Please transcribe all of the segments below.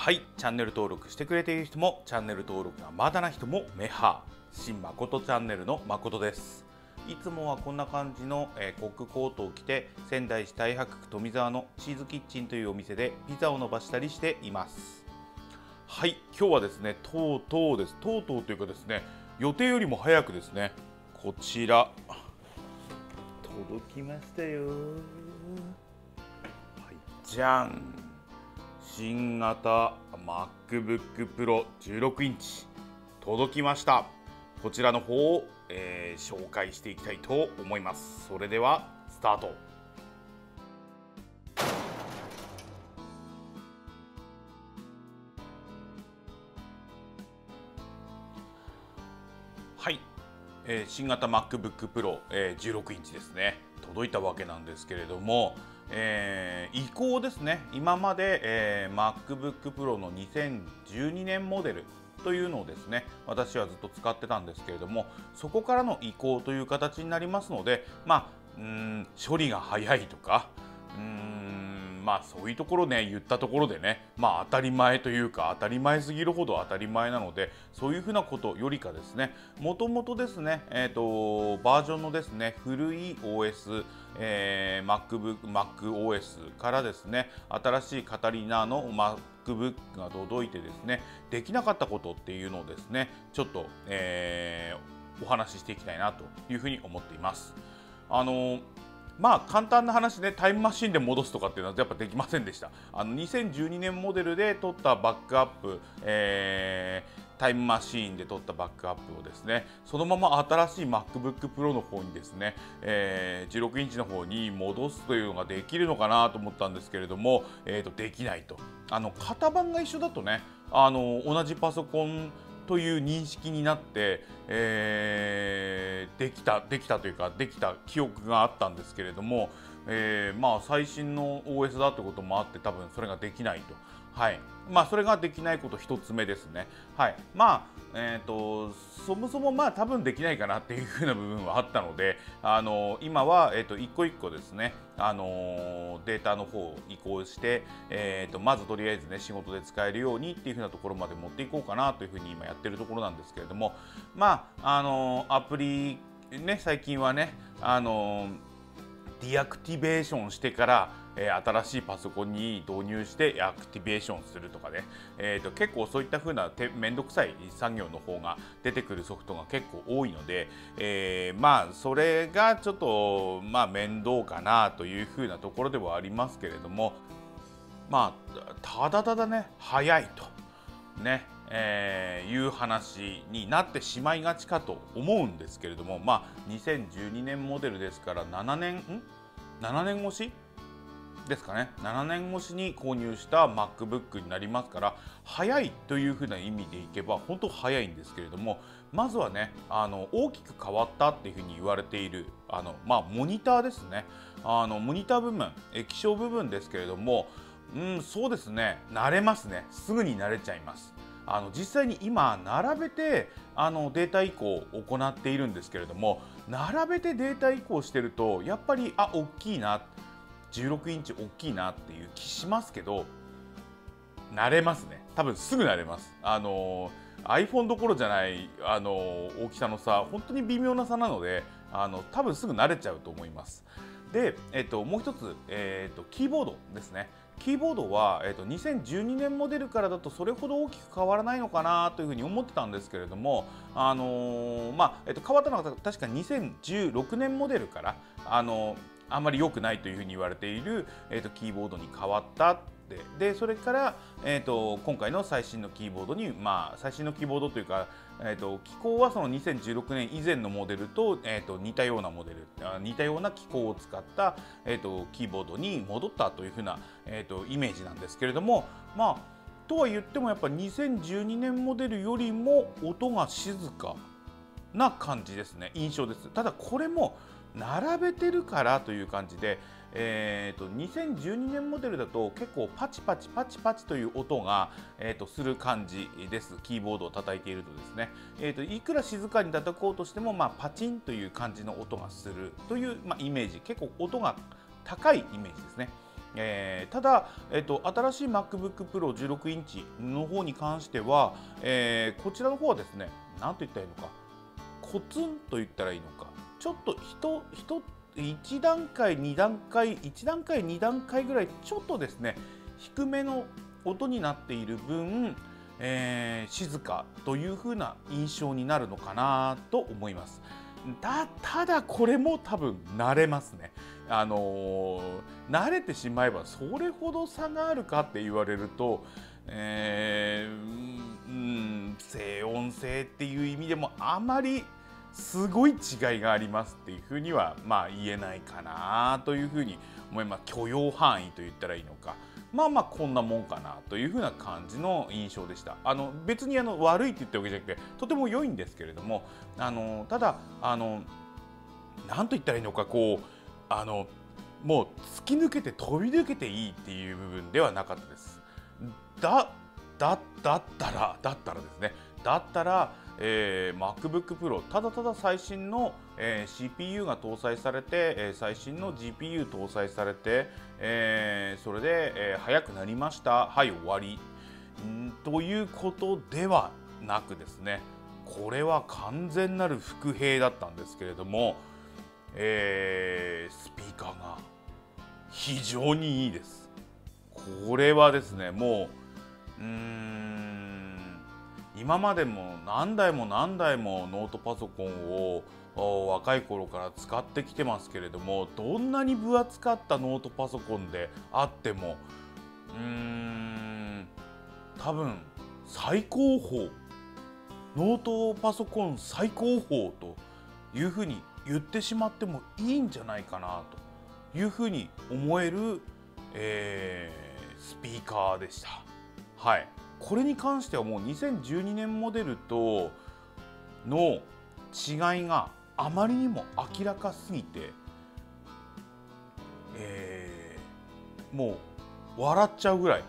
はい、チャンネル登録してくれている人も、チャンネル登録がまだな人もメハ新誠チャンネルの誠です。いつもはこんな感じの、コックコートを着て、仙台市太白区富沢のチーズキッチンというお店でピザを伸ばしたりしています。はい、今日はですね、とうとうというかですね、予定よりも早くですね、こちら届きましたよ。はい、じゃん、新型 MacBook Pro 16インチ届きました。こちらの方を、紹介していきたいと思います。それではスタート。はい、新型 MacBook Pro、16インチですね、届いたわけなんですけれども、移行ですね。今まで、MacBook Pro の2012年モデルというのをですね、私はずっと使ってたんですけれども、そこからの移行という形になりますので、処理が早いとか、そういうところね、言ったところでね、当たり前というか、当たり前すぎるほど当たり前なので、そういうふうなことよりかですね、もともとですね、バージョンのですね、古い OS、MacOS からですね、新しいカタリナの MacBook が届いてですね、できなかったことっていうのをですね、ちょっと、お話ししていきたいなというふうに思っています。簡単な話ね、タイムマシンで戻すとかっていうのはやっぱできませんでした。2012年モデルで撮ったバックアップ、タイムマシーンで撮ったバックアップをですね、そのまま新しい MacBook Pro の方にですね、16インチの方に戻すというのができるのかなと思ったんですけれども、できないと。型番が一緒だとね、同じパソコンという認識になって、できたというか、できた記憶があったんですけれども、最新の OS だということもあって、多分それができないと。はい、それができないこと一つ目ですね。はい、そもそも多分できないかなっていう風な部分はあったので、今は一個一個ですね、データの方を移行して、まずとりあえずね、仕事で使えるようにっていう風なところまで持っていこうかなという風に今やってるところなんですけれども、アプリね、最近はね、ディアクティベーションしてから、新しいパソコンに導入してアクティベーションするとかね、結構そういった風なめんどくさい作業の方が出てくるソフトが結構多いので、それがちょっと面倒かなという風なところではありますけれども、ただただね、早いとね、いう話になってしまいがちかと思うんですけれども、2012年モデルですから7年越しですかね。7年越しに購入した MacBook になりますから、早いというふうな意味でいけば本当早いんですけれども、まずはね、大きく変わったっていうふうに言われているモニターですね。モニター部分、液晶部分ですけれども、そうですね、慣れますね。すぐに慣れちゃいます。実際に今並べてデータ移行を行っているんですけれども、並べてデータ移行してるとやっぱり大きいな、16インチ大きいなっていう気しますけど、慣れますね。多分すぐ慣れます。iPhone どころじゃない大きさの差、本当に微妙な差なので、多分すぐ慣れちゃうと思います。で、もう一つ、キーボードですね。キーボードは、2012年モデルからだとそれほど大きく変わらないのかなというふうに思ってたんですけれども、変わったのが確か2016年モデルからあんまり良くないというふうに言われている、キーボードに変わった。でそれから、今回の最新のキーボードに、最新のキーボードというか、機構はその2016年以前のモデルと、似たような機構を使った、キーボードに戻ったというふうな、イメージなんですけれども、とは言ってもやっぱ2012年モデルよりも音が静かな感じですね、印象です。ただこれも並べてるからという感じで、2012年モデルだと結構パチパチパチパチという音が、する感じです。キーボードを叩いているとですね、いくら静かに叩こうとしても、パチンという感じの音がするという、イメージ、結構音が高いイメージですね。 ただ、新しい MacBook Pro 16インチの方に関しては、こちらの方はですね、なんと言ったらいいのか、コツンと言ったらいいのか、ちょっと1段階、2段階、1段階、2段階ぐらい、ちょっとですね、低めの音になっている分、静かという風な印象になるのかなと思います。ただこれも多分慣れますね。慣れてしまえばそれほど差があるかって言われると、静音性っていう意味でもあまりすごい違いがありますっていうふうには言えないかなというふうに思います。許容範囲と言ったらいいのか、こんなもんかなというふうな感じの印象でした。別に悪いって言ったわけじゃなくてとても良いんですけれども、ただなんと言ったらいいのか、こうもう突き抜けて飛び抜けていいっていう部分ではなかったです。だったらですね、だったらMacBook Pro ただただ最新の、CPU が搭載されて、最新の GPU 搭載されて、それで、速くなりました、はい終わりということではなくですね、これは完全なる伏兵だったんですけれども、スピーカーが非常にいいです。これはですね、もう今までも何台も何台もノートパソコンを若い頃から使ってきてますけれども、どんなに分厚かったノートパソコンであっても多分最高峰、ノートパソコン最高峰というふうに言ってしまってもいいんじゃないかなというふうに思える、スピーカーでした。はい、これに関してはもう2012年モデルとの違いがあまりにも明らかすぎて、もう笑っちゃうぐらい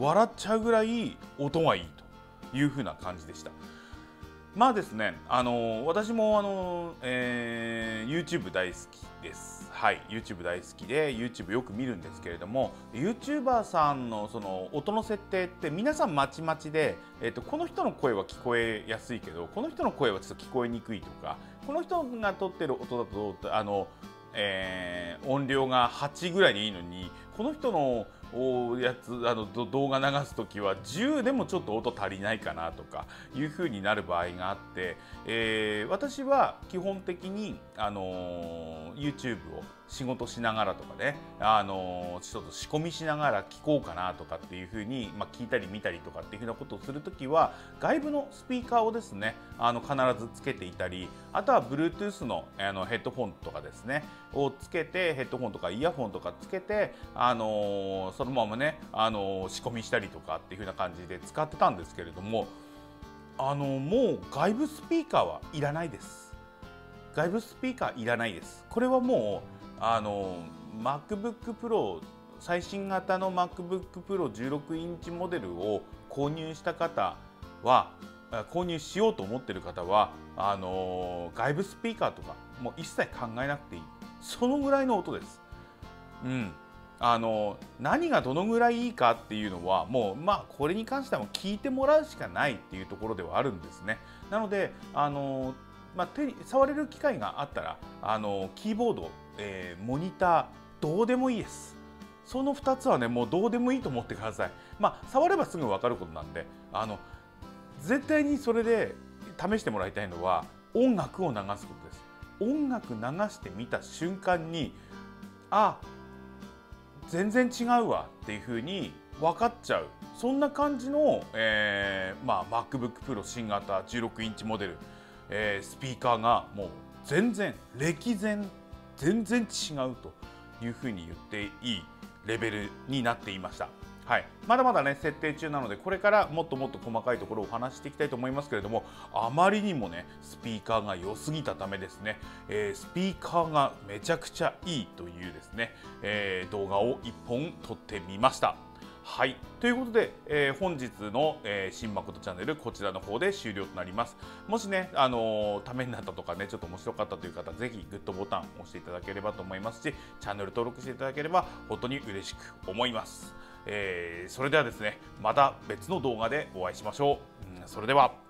音がいいというふうな感じでした。ですね、私もYouTube 大好きです。はい、YouTube 大好きで YouTube よく見るんですけれども、 YouTuber さんのその音の設定って皆さんまちまちで、この人の声は聞こえやすいけどこの人の声はちょっと聞こえにくいとか、この人が撮ってる音だと音量が8ぐらいでいいのに、この人のやつ動画流すときは10でもちょっと音足りないかなとかいう風になる場合があって、私は基本的にYouTube を仕事しながらとかね、ちょっと仕込みしながら聞こうかなとかっていう風に、聞いたり見たりとかっていう風なことをするときは外部のスピーカーをですね必ずつけていたり、あとは Bluetooth のヘッドフォンとかですねをつけて、ヘッドフォンとかイヤホンとかつけてそのままね仕込みしたりとかっていう風な感じで使ってたんですけれども、もう外部スピーカーはいらないです。外部スピーカーいらないです。これはもうMacBook Pro 最新型の MacBook Pro 16インチモデルを購入した方は、購入しようと思っている方は外部スピーカーとかもう一切考えなくていい、そのぐらいの音です。何がどのぐらいいいかっていうのはもうこれに関してはもう聞いてもらうしかないっていうところではあるんですね。なので手に触れる機会があったらキーボード、モニターどうでもいいです。その2つはねもうどうでもいいと思ってください。触ればすぐ分かることなんで絶対にそれで試してもらいたいのは音楽を流すことです。音楽流してみた瞬間に全然違うわっていう風に分かっちゃう、そんな感じの、MacBook Pro 新型16インチモデル、スピーカーがもう全然全然違うという風に言っていいレベルになっていました。はい、まだまだね設定中なのでこれからもっともっと細かいところをお話していきたいと思いますけれども、あまりにもねスピーカーが良すぎたためですね、スピーカーがめちゃくちゃいいというですね、動画を1本撮ってみました。 はい、ということで、本日の、新誠チャンネルこちらの方で終了となります。もしね、ためになったとかね、ちょっと面白かったという方、ぜひグッドボタンを押していただければと思いますし、チャンネル登録していただければ本当に嬉しく思います。それではですね、また別の動画でお会いしましょう。それでは。